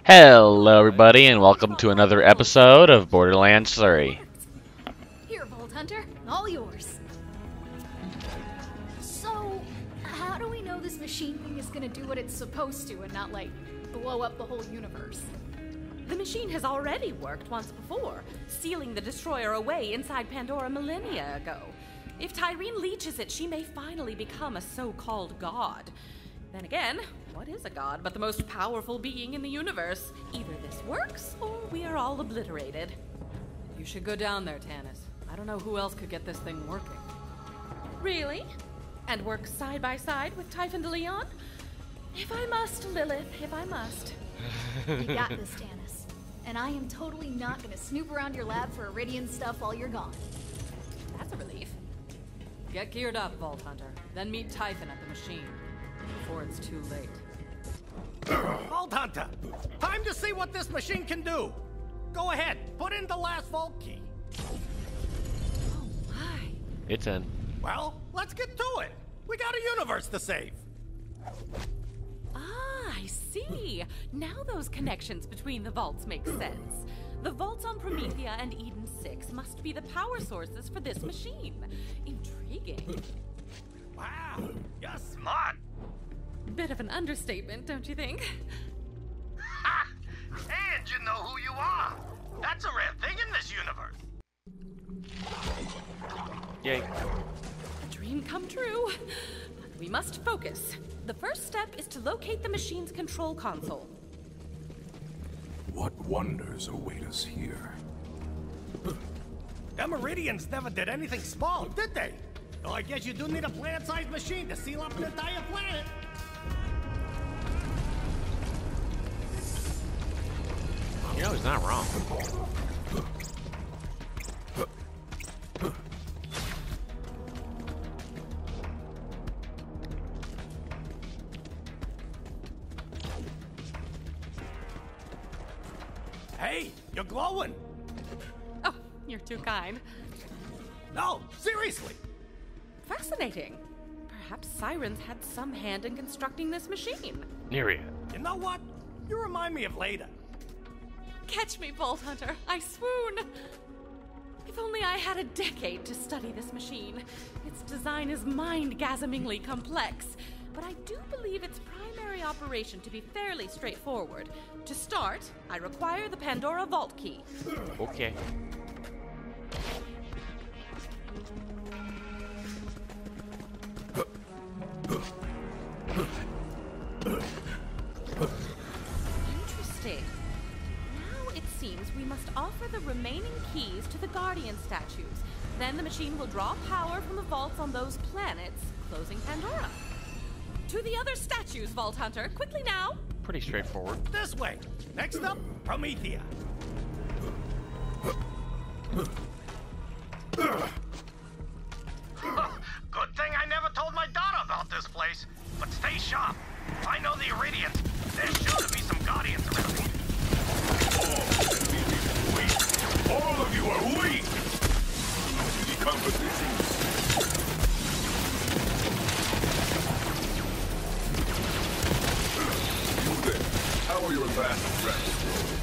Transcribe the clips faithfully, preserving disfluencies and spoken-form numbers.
Hello, everybody, and welcome to another episode of Borderlands three. Here, Vault Hunter, all yours. So, how do we know this machine thing is gonna do what it's supposed to and not, like, blow up the whole universe? The machine has already worked once before, sealing the destroyer away inside Pandora millennia ago. If Tyreen leeches it, she may finally become a so-called god. Then again, what is a god but the most powerful being in the universe? Either this works, or we are all obliterated. You should go down there, Tannis. I don't know who else could get this thing working. Really? And work side by side with Typhon de Leon? If I must, Lilith, if I must. You got this, Tannis. And I am totally not gonna snoop around your lab for Iridian stuff while you're gone. That's a relief. Get geared up, Vault Hunter. Then meet Typhon at the machine. Before it's too late. Vault Hunter! Time to see what this machine can do! Go ahead, put in the last vault key. Oh my. It's in. Well, let's get to it! We got a universe to save! Ah, I see. Now those connections between the vaults make sense. The vaults on Promethea and Eden six must be the power sources for this machine. Intriguing. Wow, you're smart! Bit of an understatement, don't you think? Ha! And you know who you are! That's a rare thing in this universe! Yay. A dream come true. But we must focus. The first step is to locate the machine's control console. What wonders await us here? Them Iridians never did anything small, did they? Oh, I guess you do need a planet-sized machine to seal up an entire planet. You know, he's not wrong. Hey, you're glowing! Oh, you're too kind. No, seriously! Fascinating. Perhaps Sirens had some hand in constructing this machine. Neria. You know what? You remind me of Leda. Catch me, Vault Hunter. I swoon. If only I had a decade to study this machine. Its design is mind-gasmingly complex, but I do believe its primary operation to be fairly straightforward. To start, I require the Pandora Vault Key. Okay. Interesting. Now it seems we must offer the remaining keys to the Guardian statues. Then the machine will draw power from the vaults on those planets, closing Pandora. To the other statues, Vault Hunter. Quickly now. Pretty straightforward. This way. Next up, Promethea. Good thing I never told my daughter about this place. But stay sharp. If I know the Iridians, there's sure to be some Guardians around here. Weak. All of you are weak! Competition. You there. How are your last friends?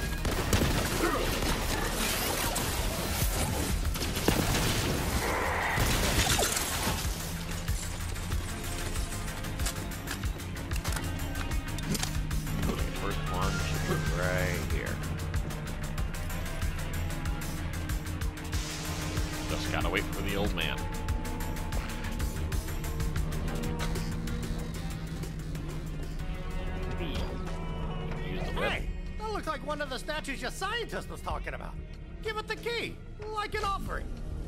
First one should be right here. Just gotta wait for the old man. Use the whip. Hey, that looks like one of the statues your scientist was talking about. Give it the key, like an offering.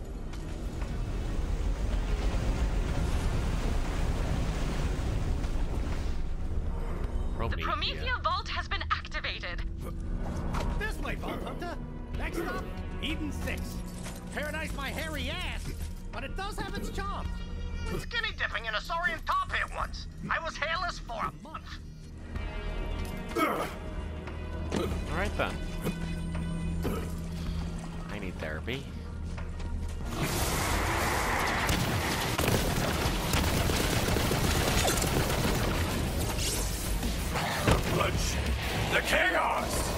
The Promethea. Promethea Vault has been activated. This way, Vault Hunter. Next up, Eden six. Paradise my hairy ass, but it does have its charm. Went skinny dipping in a saurian tar pit once. I was hairless for a month. Alright then. I need therapy. The chaos!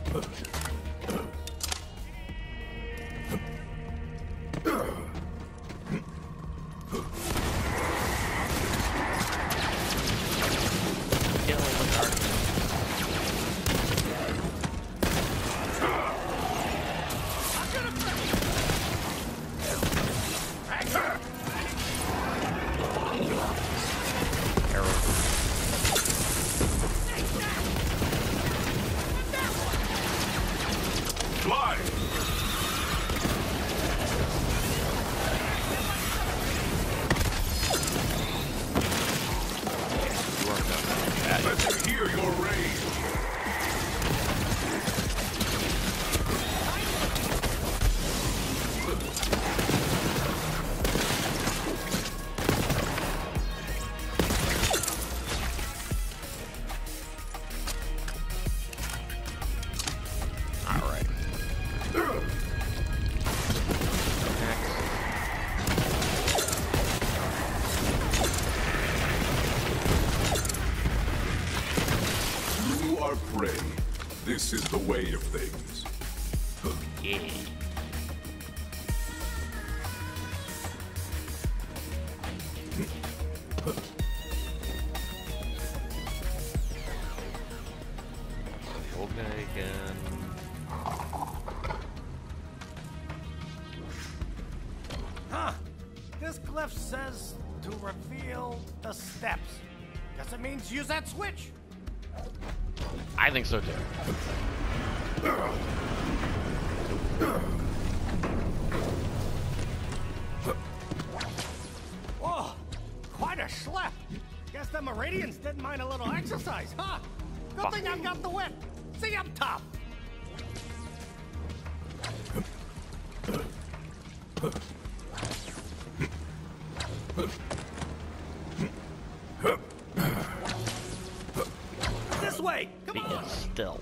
This is the way of things. Yeah. Okay, again. Huh. This glyph says to reveal the steps. Guess it means use that switch. I think so too. Whoa, quite a schlep. Guess the Meridians didn't mind a little exercise, huh? Good thing I've got the whip. See up top. This way. Come Be on. still.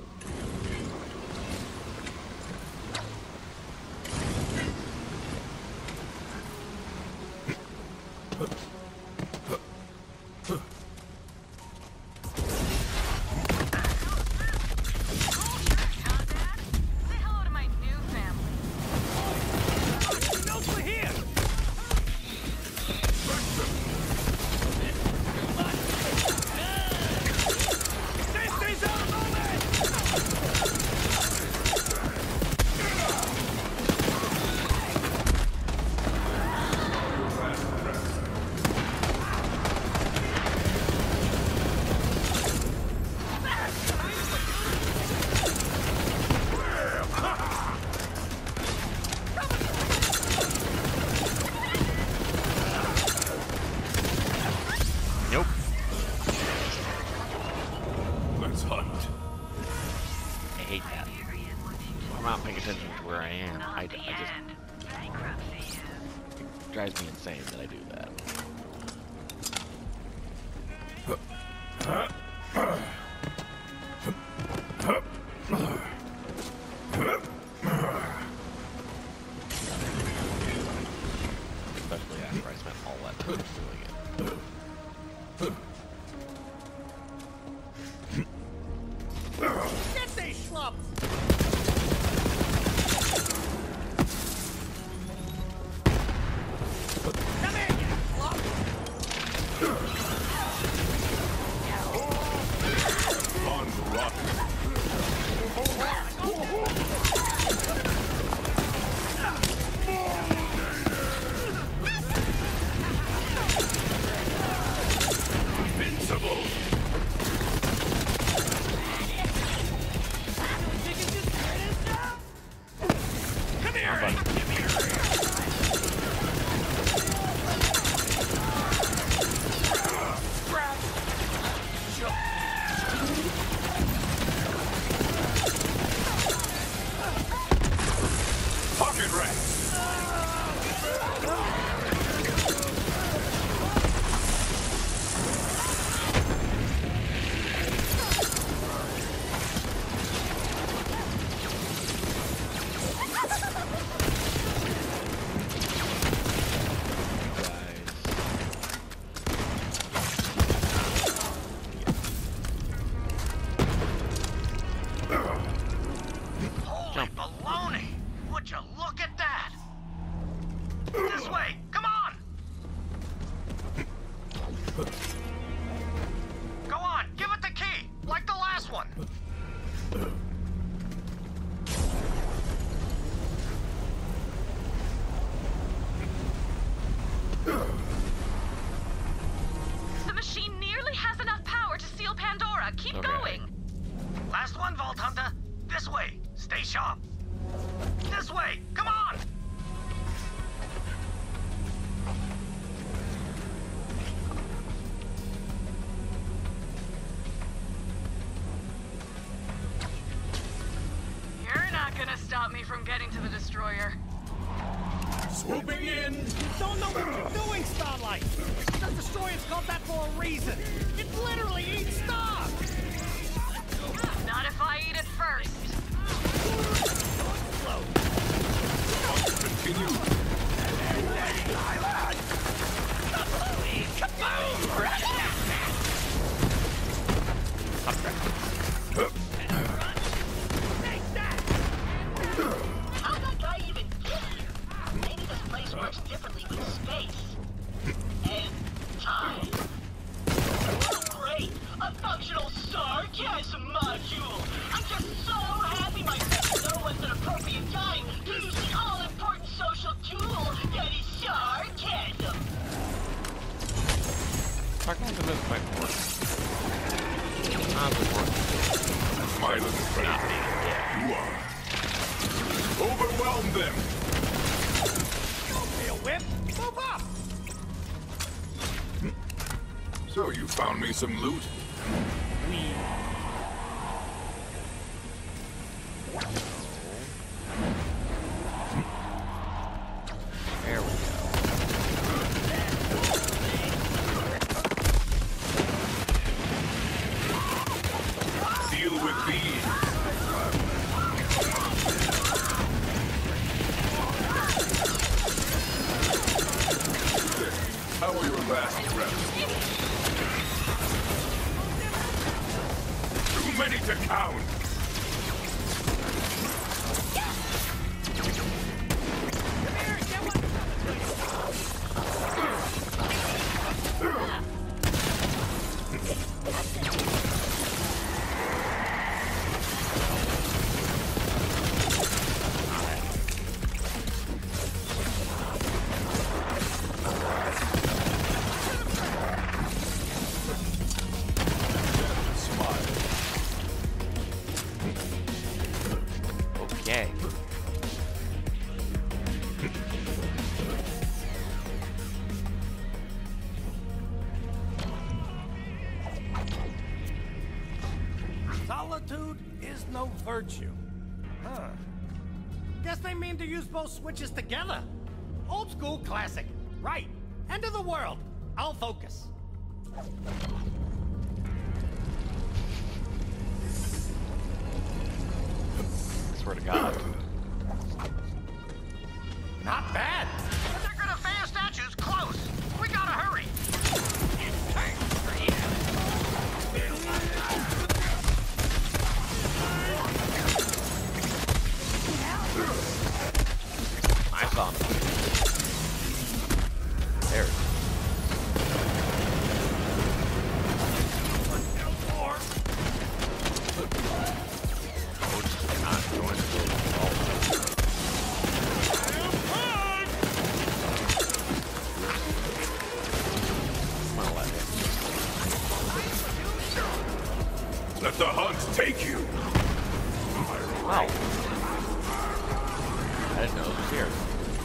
Drives me insane that I do that. Especially after I spent all that time doing it. Get these schlubs! This way! Stay sharp! This way! Come on! You're not gonna stop me from getting to the destroyer. Swooping in! You don't know what you're doing, Starlight! The destroyer's called that for a reason! It literally eats stuff! Not if I eat it first. Continue. How'd that guy even get here? Maybe this place works differently with space. And time. Oh, great! A functional sarcasm module! I'm just so happy my friends know what's an appropriate time to use the all-important social tool that is sarcasm! Sarcasm is quite important. Not important. My little friend. You are. Overwhelm them! Don't be a whip! Move up! So you found me some loot? There we go. Deal with these. How were your last breath? Too many to count. Okay. Solitude is no virtue. Huh. Guess they mean to use both switches together. Old school classic. Right. End of the world. I'll focus. Swear to God. Not bad. But they're gonna fan statues close. We gotta hurry. I saw him. There. Coach cannot join the building at all. I'm gonna let him. Let the hunt take you. Wow. I didn't know it was here.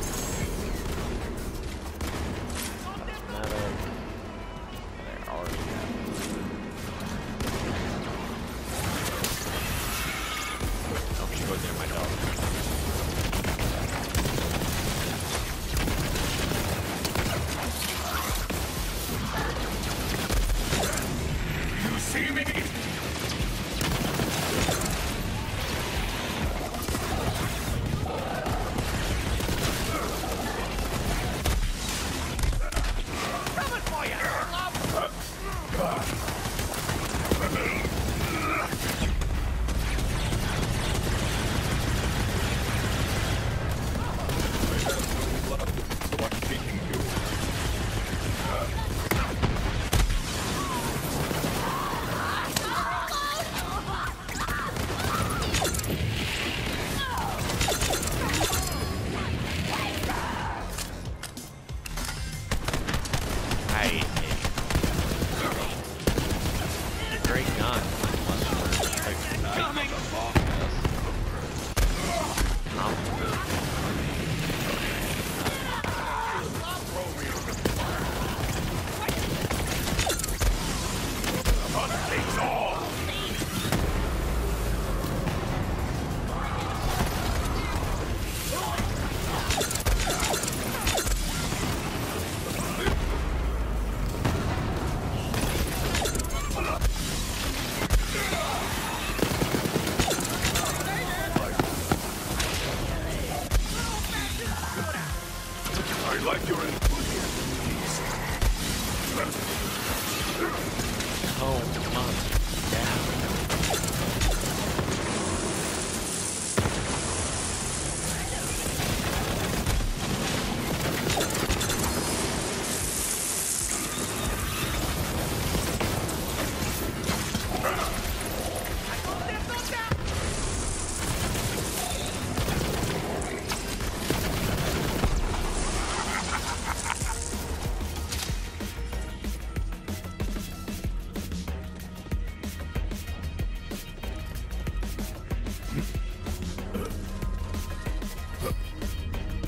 Not a... There already Oh, she goes near my dog. You see me? Coming for you.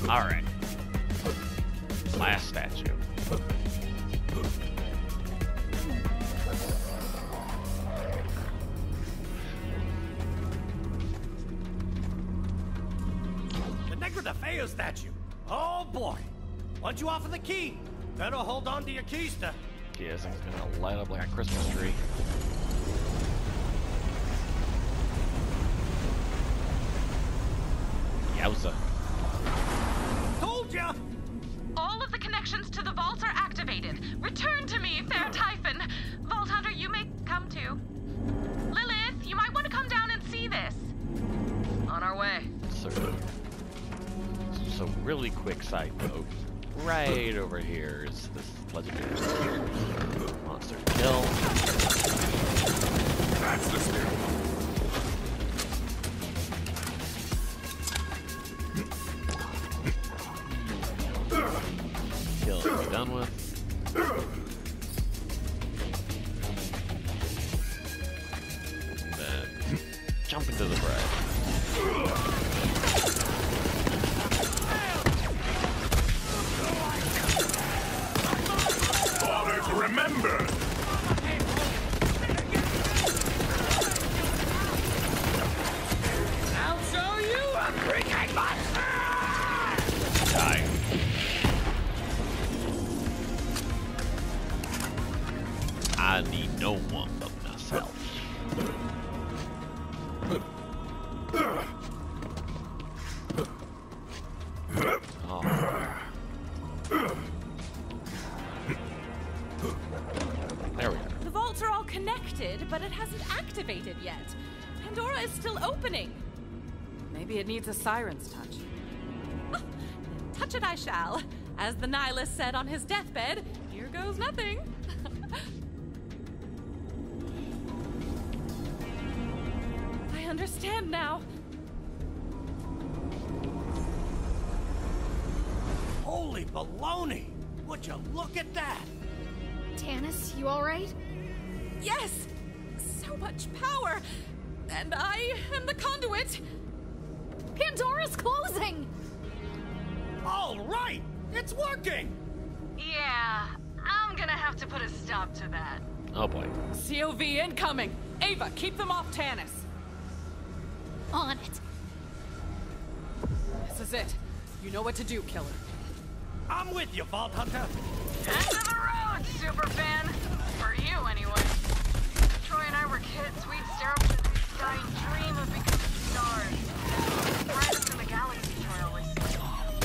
Alright. Last statue. The Negra de Feo statue. Oh boy. Once you offer the key, better hold on to your keister. Yeah, this thing's gonna light up like a Christmas tree. Yowza. Told ya! All of the connections to the vault are activated. Return to me, Fair Typhon. Vault Hunter, you may come too. Lilith, you might want to come down and see this. On our way. So, so really quick side note. Right over here is this legendary monster kill. That's the spirit. Kill to be done with. And then jump into the bread. Father to remember. I'll show you a cricket monster! Die. I need no one but myself. Oh. There we go. The vaults are all connected, but it hasn't activated yet. Pandora is still opening. Maybe it needs a siren's touch. Touch it I shall. As the Nihilist said on his deathbed, here goes nothing. I understand now. Holy baloney! Would you look at that? Tanis, you alright? Yes! So much power! And I am the conduit! Pandora's closing! All right! It's working! Yeah, I'm gonna have to put a stop to that. Oh boy. C O V incoming! Ava, keep them off Tanis! On it. This is it. You know what to do, killer. I'm with you, Vault Hunter. End of the road, superfan! For you, anyway. Troy and I were kids. We'd stare up into the sky and dream of becoming stars. Brightest in the galaxy, Troy always said.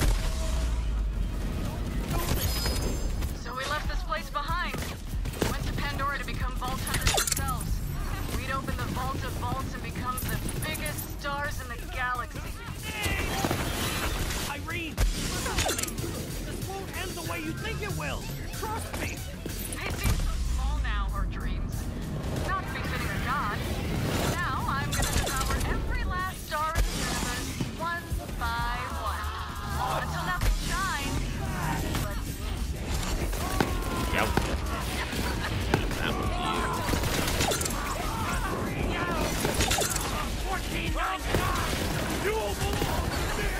So we left this place behind. Went to Pandora to become Vault Hunters ourselves. We'd open the Vault of Vaults and become the biggest stars in the galaxy. Irene, listen to me. This won't end the way you think it will. Trust me. They seem so small now, her dreams. Not befitting a god. Now I'm gonna devour every last star in the universe, one by one. Until nothing shines. But Yep. That was fourteen ninety-nine! You belong to me!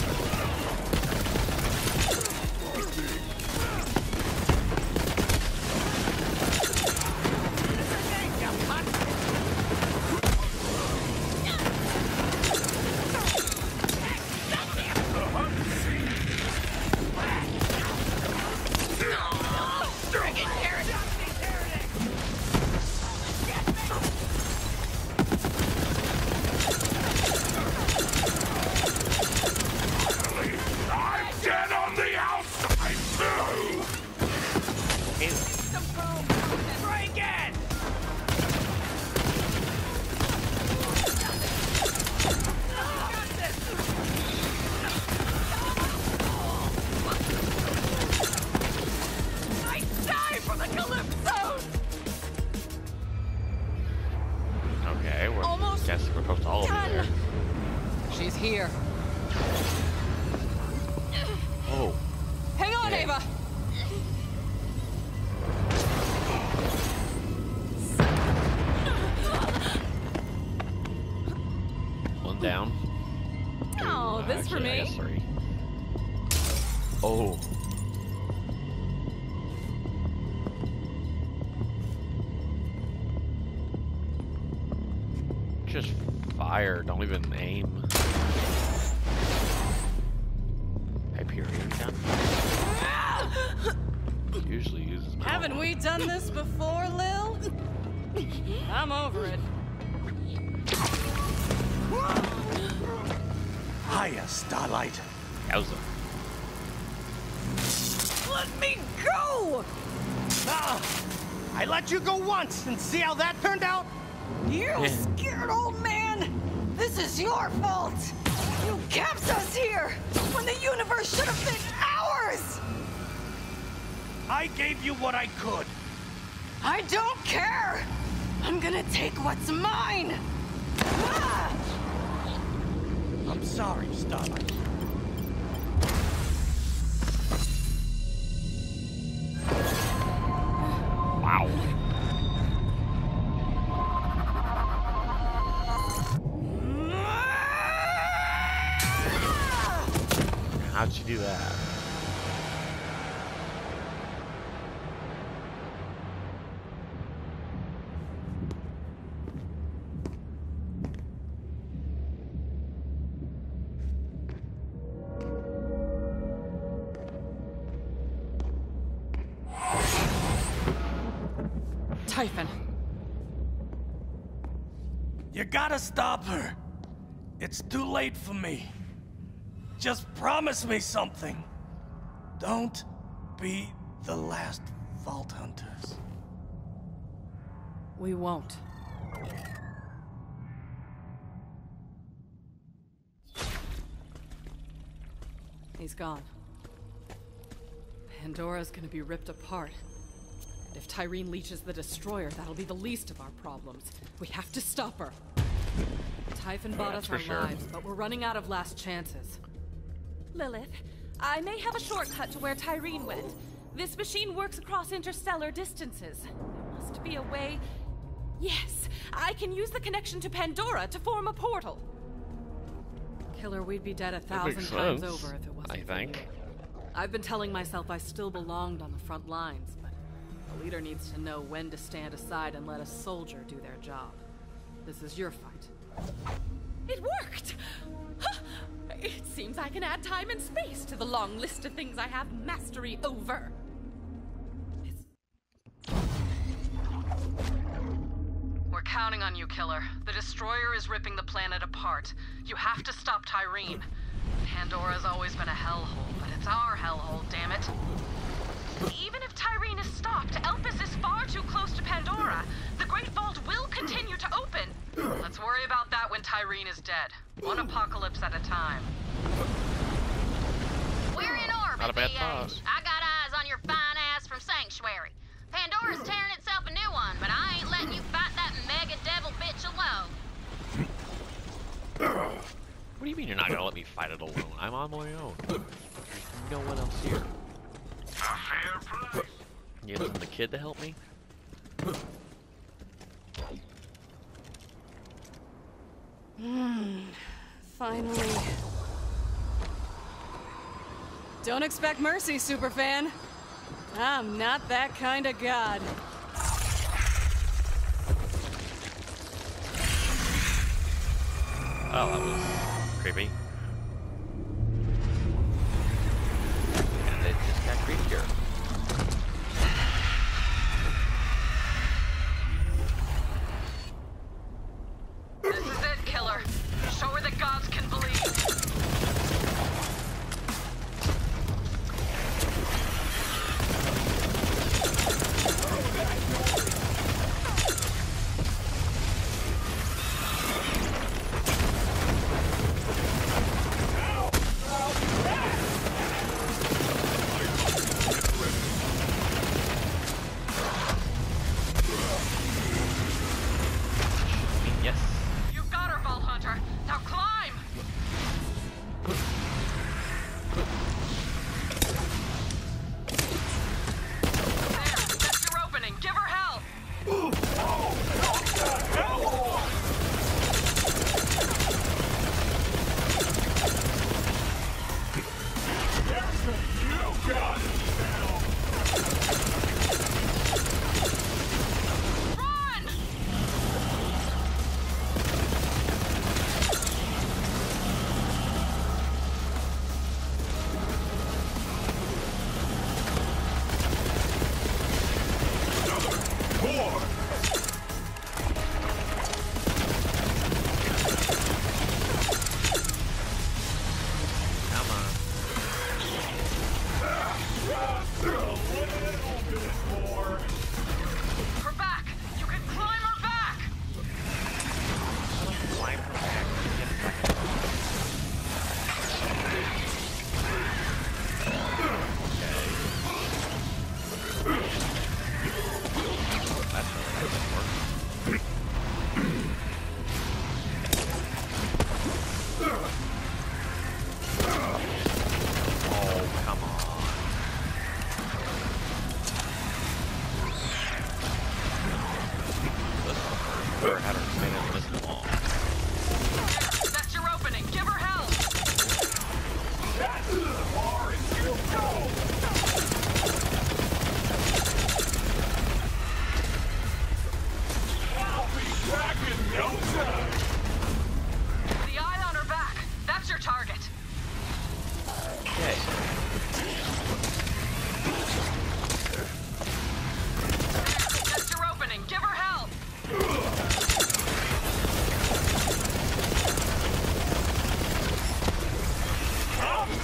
I'm dead on the outside too. Try again! I die for the Calypso! okay. We're Almost guess we're supposed to all be done. there. she's here. Oh. Hang on, Yeah. Ava! One down. Oh, this for Actually, I me. guess three. Oh. Just fire. Don't even aim. Hyperion gun. Usually uses my Haven't we done this before, Lil? I'm over it. Hiya, Starlight. Yowza. Let me go! Ah, I let you go once, and see how that turned out? You scared old man! This is your fault! You kept us here when the universe should have been ours! I gave you what I could. I don't care! I'm gonna take what's mine! Ah! I'm sorry, Starlight. Wow. How'd you do that? Typhon. You gotta stop her. It's too late for me. Just promise me something. Don't be the last Vault Hunters. We won't. He's gone. Pandora's gonna be ripped apart. And if Tyreen leaches the Destroyer, that'll be the least of our problems. We have to stop her. Typhon bought that's us for our sure. lives, but we're running out of last chances. Lilith, I may have a shortcut to where Tyreen went. This machine works across interstellar distances. There must be a way... Yes, I can use the connection to Pandora to form a portal. Killer, we'd be dead a thousand makes times sense, over if it wasn't I for think. you. I've been telling myself I still belonged on the front lines, but the leader needs to know when to stand aside and let a soldier do their job. This is your fight. It worked! Huh. It seems I can add time and space to the long list of things I have mastery over. It's... We're counting on you, Killer. The Destroyer is ripping the planet apart. You have to stop Tyreen. Pandora's always been a hellhole, but it's our hellhole, damn it. Even if Tyreen is stopped, Elpis is far too close to Pandora. The Great Vault will continue to open. Let's worry about that when Tyreen is dead. One apocalypse at a time. We're in orbit, Not a bad V A. thought. I got eyes on your fine ass from Sanctuary. Pandora's tearing itself a new one, but I ain't letting you fight that mega devil bitch alone. What do you mean you're not gonna let me fight it alone? I'm on my own. There's no one else here. You listen to the kid to help me? Hmm. Finally. Don't expect mercy, superfan. I'm not that kind of god. Oh, that was creepy. And it just got creepier. This is it, Killer. Show her that gods can believe.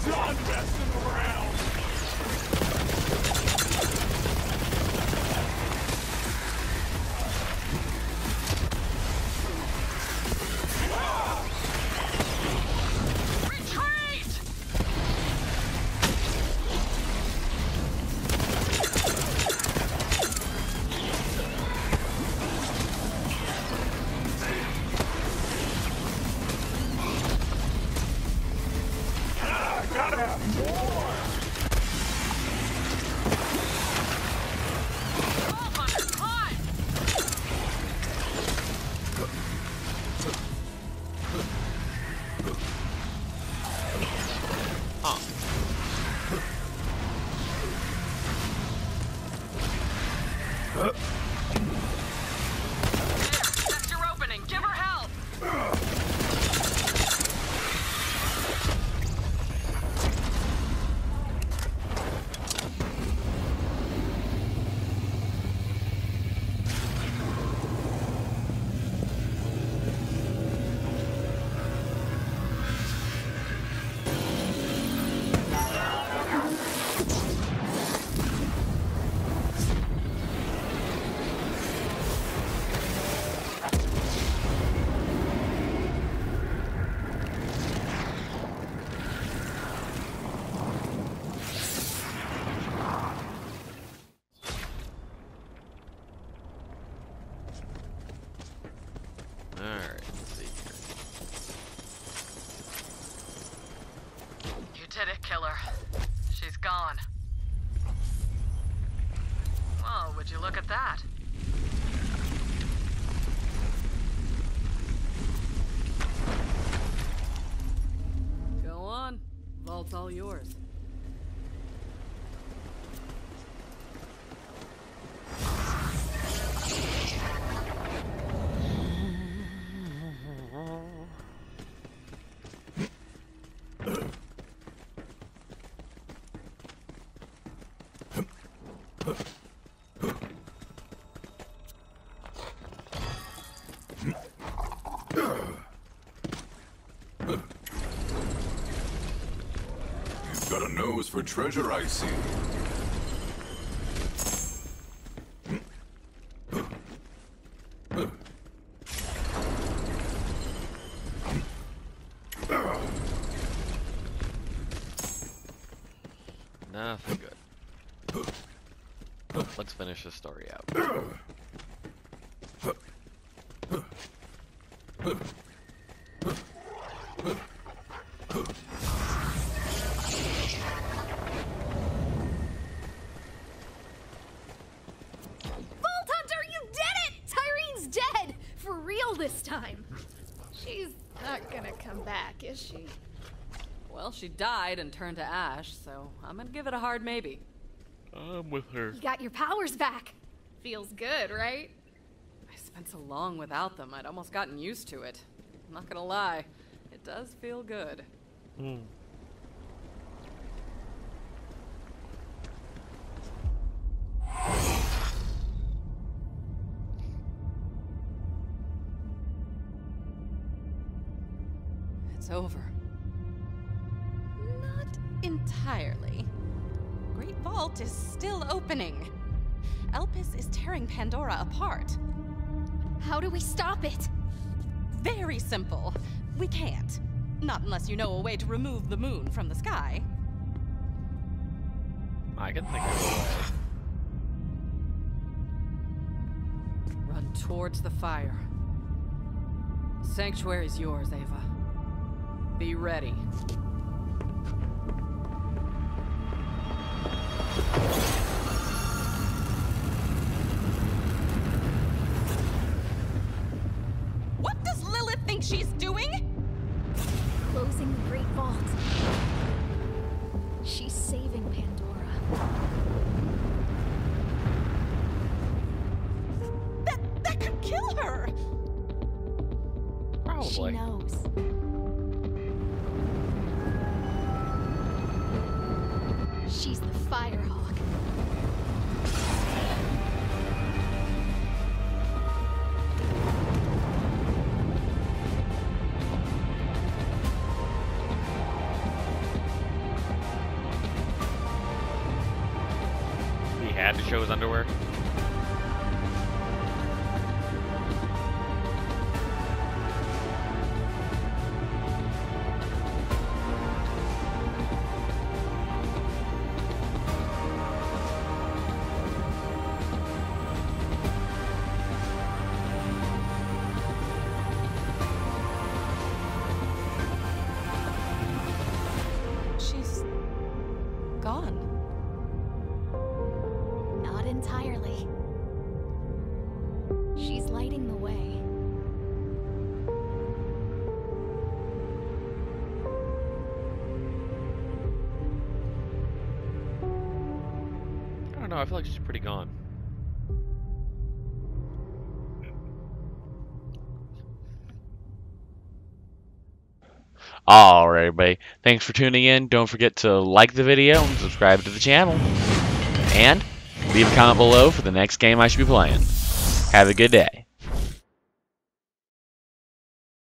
done messing around! Retreat! I gotta have more! Vault Hunter, climb! There, that's your opening. Give her help! Alright, let's see here. You did it, killer. She's gone. Well, would you look at that? Go on. Vault's all yours. You've got a nose for treasure, I see. Nothing good. Let's finish the story out. Vault Hunter, you did it! Tyrene's dead! For real this time. She's not gonna come back, is she? Well, she died and turned to ash, so I'm gonna give it a hard maybe. I'm with her. You got your powers back. Feels good, right? I spent so long without them, I'd almost gotten used to it. I'm not gonna lie, it does feel good. Hmm. It's over. Not entirely. Great Vault is still opening. Elpis is tearing Pandora apart. How do we stop it? Very simple. We can't. Not unless you know a way to remove the moon from the sky. I can think of a way. Run towards the fire. Sanctuary's yours, Ava. Be ready. What does Lilith think she's doing? Closing the Great Vault. She's saving Pandora. That that could kill her. Probably. She knows. She's the Firehawk. had to show his underwear? She's gone. Not entirely. She's lighting the way. I don't know, I feel like she's pretty gone. Alright, everybody. Thanks for tuning in. Don't forget to like the video and subscribe to the channel. And leave a comment below for the next game I should be playing. Have a good day.